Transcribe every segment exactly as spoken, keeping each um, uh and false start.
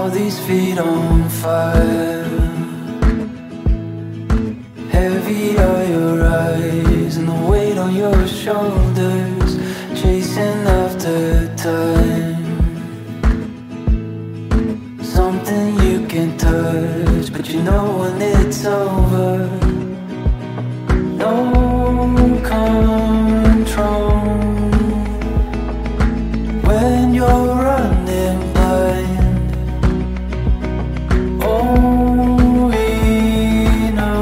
these feet on fire. Heavy are your eyes and the weight on your shoulders, chasing after time. Something you can touch, but you know when it's over. No control when you're running blind. All we know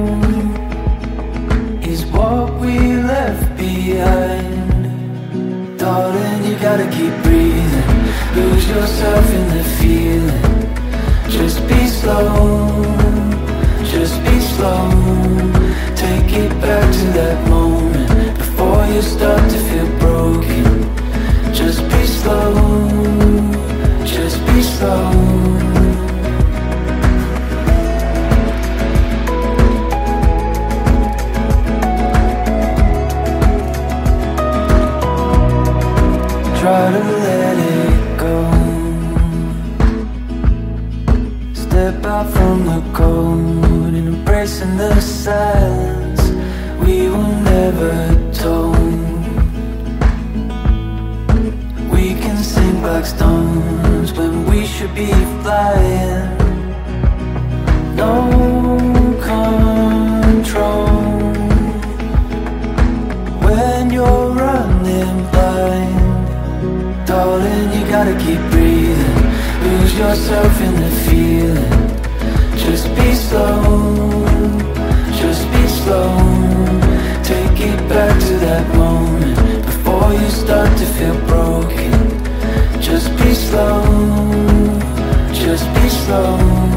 is what we left behind. Darling, you gotta keep breathing, lose yourself in the feeling. Just be slow, just be slow. Take it back to that moment before you start to feel broken. Just be slow, just be slow. Try to let it go. Step out from the cold and embracing the silence we will never tone. We can sink like stones when we should be flying. No control when you're running blind. Darling, you gotta keep breathing, lose yourself in the feeling. Just be slow, just be slow. Take it back to that moment before you start to feel broken. Just be slow, just be slow.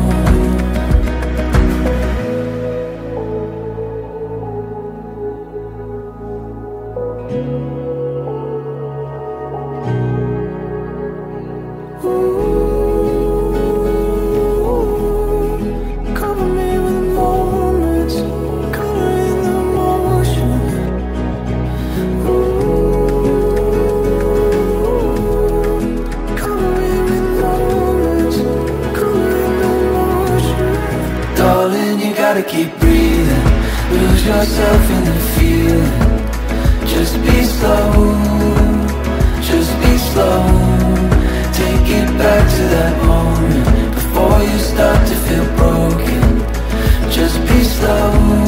Gotta keep breathing, lose yourself in the feeling. Just be slow, just be slow. Take it back to that moment before you start to feel broken. Just be slow.